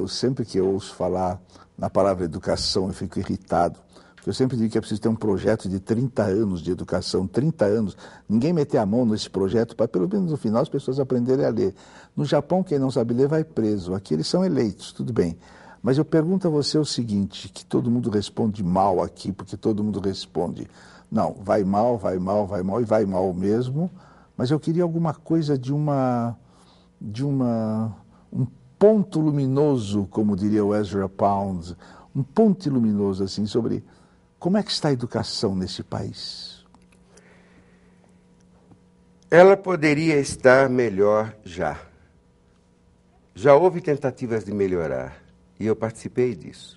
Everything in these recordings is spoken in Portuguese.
eu sempre que eu ouço falar na palavra educação, eu fico irritado. Porque eu sempre digo que é preciso ter um projeto de 30 anos de educação, 30 anos. Ninguém meter a mão nesse projeto para, pelo menos no final, as pessoas aprenderem a ler. No Japão, quem não sabe ler vai preso. Aqui eles são eleitos, tudo bem. Mas eu pergunto a você o seguinte, que todo mundo responde mal aqui, porque todo mundo responde, não, vai mal, e vai mal mesmo, mas eu queria alguma coisa um ponto luminoso, como diria o Ezra Pound, um ponto luminoso assim, sobre como é que está a educação nesse país. Ela poderia estar melhor já. Já houve tentativas de melhorar. E eu participei disso.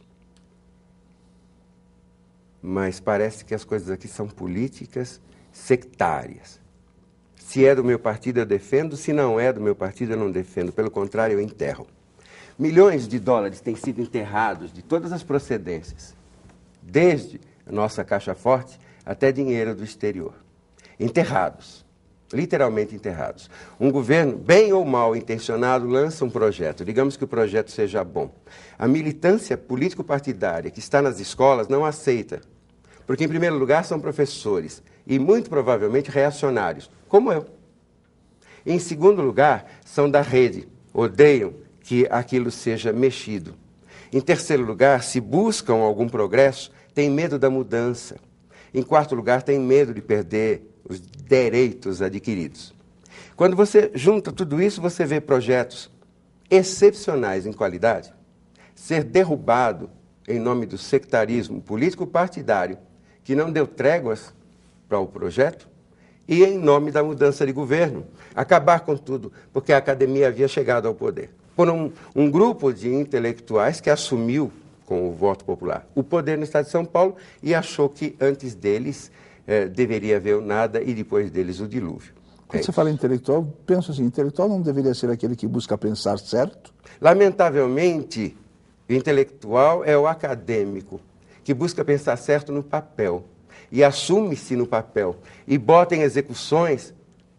Mas parece que as coisas aqui são políticas sectárias. Se é do meu partido, eu defendo. Se não é do meu partido, eu não defendo. Pelo contrário, eu enterro. Milhões de dólares têm sido enterrados de todas as procedências, desde a nossa caixa forte até dinheiro do exterior. Enterrados. Literalmente enterrados. Um governo, bem ou mal intencionado, lança um projeto. Digamos que o projeto seja bom. A militância político-partidária que está nas escolas não aceita. Porque, em primeiro lugar, são professores e, muito provavelmente, reacionários, como eu. Em segundo lugar, são da rede. Odeiam que aquilo seja mexido. Em terceiro lugar, se buscam algum progresso, têm medo da mudança. Em quarto lugar, têm medo de perder os direitos adquiridos. Quando você junta tudo isso, você vê projetos excepcionais em qualidade ser derrubado em nome do sectarismo político-partidário, que não deu tréguas para o projeto, e em nome da mudança de governo. Acabar com tudo, porque a academia havia chegado ao poder. Por um grupo de intelectuais que assumiu, com o voto popular, o poder no estado de São Paulo e achou que antes deles deveria haver o nada e depois deles o dilúvio. Quando você fala intelectual, penso assim, intelectual não deveria ser aquele que busca pensar certo? Lamentavelmente, o intelectual é o acadêmico, que busca pensar certo no papel, e assume-se no papel, e bota em execuções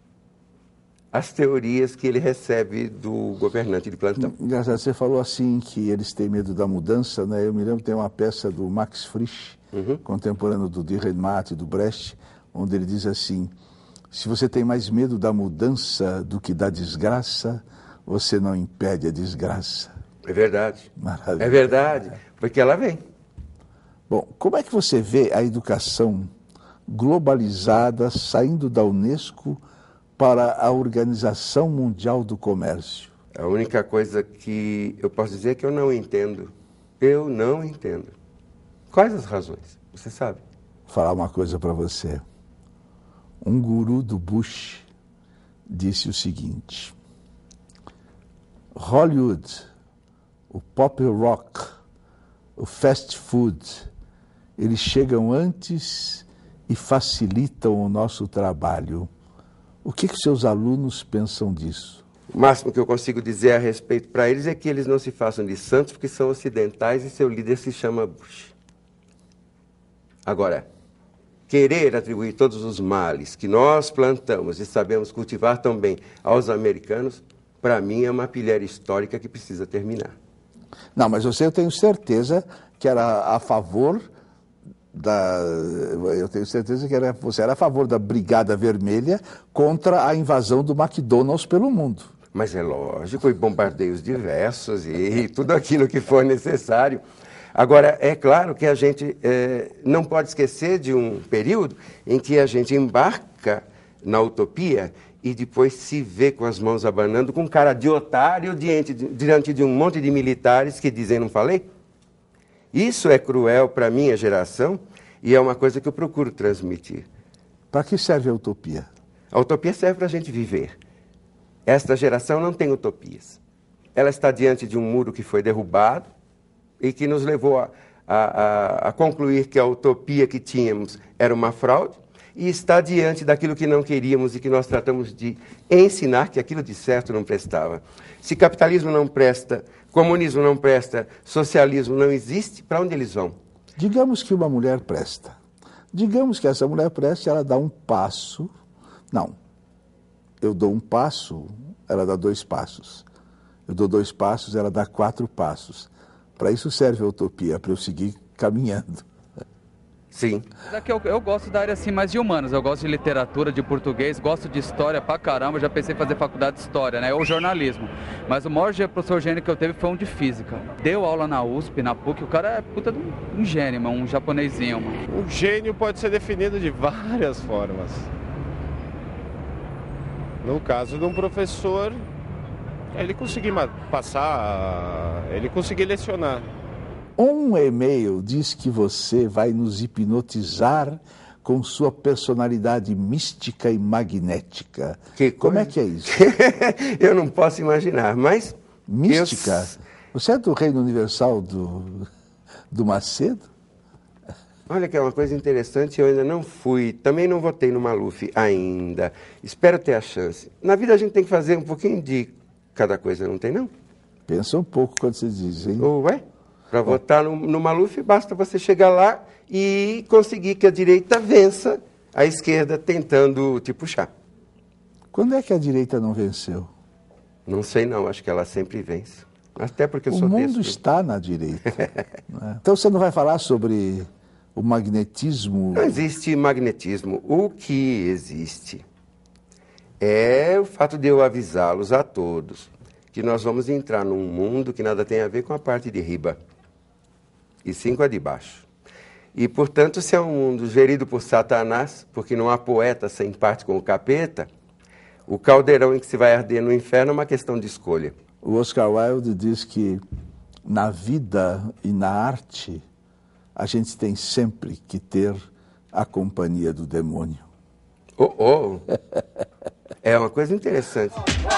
as teorias que ele recebe do governante de plantão. Engraçado, você falou assim que eles têm medo da mudança, né? Eu me lembro que tem uma peça do Max Frisch, contemporâneo do Dürrenmatt e do Brecht, onde ele diz assim, se você tem mais medo da mudança do que da desgraça, você não impede a desgraça. É verdade. Maravilha. É verdade, porque ela vem. Bom, como é que você vê a educação globalizada saindo da Unesco para a Organização Mundial do Comércio? A única coisa que eu posso dizer é que eu não entendo. Eu não entendo. Quais as razões? Você sabe? Vou falar uma coisa para você. Um guru do Bush disse o seguinte: Hollywood, o pop rock, o fast food, eles chegam antes e facilitam o nosso trabalho. O que seus alunos pensam disso? O máximo que eu consigo dizer a respeito para eles é que eles não se façam de santos porque são ocidentais e seu líder se chama Bush. Agora, querer atribuir todos os males que nós plantamos e sabemos cultivar tão bem aos americanos, para mim é uma pilhéria histórica que precisa terminar. Não, mas eu tenho certeza que era a favor eu tenho certeza que você era a favor da Brigada Vermelha contra a invasão do McDonald's pelo mundo. Mas é lógico, e bombardeios diversos e tudo aquilo que for necessário. Agora, é claro que a gente não pode esquecer de um período em que a gente embarca na utopia e depois se vê com as mãos abanando, com cara de otário diante de um monte de militares que dizem, não falei? Isso é cruel para a minha geração e é uma coisa que eu procuro transmitir. Para que serve a utopia? A utopia serve para a gente viver. Esta geração não tem utopias. Ela está diante de um muro que foi derrubado e que nos levou a concluir que a utopia que tínhamos era uma fraude e está diante daquilo que não queríamos e que nós tratamos de ensinar que aquilo de certo não prestava. Se capitalismo não presta, comunismo não presta, socialismo não existe, para onde eles vão? Digamos que uma mulher presta. Digamos que essa mulher presta, ela dá um passo. Não, eu dou um passo, ela dá 2 passos. Eu dou 2 passos, ela dá 4 passos. Para isso serve a utopia, para eu seguir caminhando. Sim. Aqui eu gosto da área assim, mais de humanas, eu gosto de literatura, de português, gosto de história pra caramba, já pensei em fazer faculdade de história, né, ou jornalismo. Mas o maior professor gênio que eu teve foi um de física. Deu aula na USP, na PUC, o cara é puta de um gênio, mano, um japonesinho, mano. Um gênio pode ser definido de várias formas. No caso de um professor, ele conseguir passar, ele conseguir lecionar. Um e-mail diz que você vai nos hipnotizar com sua personalidade mística e magnética. Como é que é isso? Eu não posso imaginar, mas... Mística? Você é do Reino Universal do Macedo? Olha que é uma coisa interessante, eu ainda não fui, também não votei no Maluf ainda. Espero ter a chance. Na vida a gente tem que fazer um pouquinho de cada coisa, não tem não? Pensa um pouco quando você diz, hein? Ué? Para votar no Maluf, basta você chegar lá e conseguir que a direita vença a esquerda tentando te puxar. Quando é que a direita não venceu? Não sei não, acho que ela sempre vence. Até porque eu sou O mundo desse. está na direita. Né? Então você não vai falar sobre o magnetismo? Não existe magnetismo. O que existe é o fato de eu avisá-los a todos que nós vamos entrar num mundo que nada tem a ver com a parte de riba, e sim com a de baixo. E, portanto, se é um mundo gerido por Satanás, porque não há poeta sem parte com o capeta, o caldeirão em que se vai arder no inferno é uma questão de escolha. O Oscar Wilde diz que na vida e na arte a gente tem sempre que ter a companhia do demônio. É uma coisa interessante.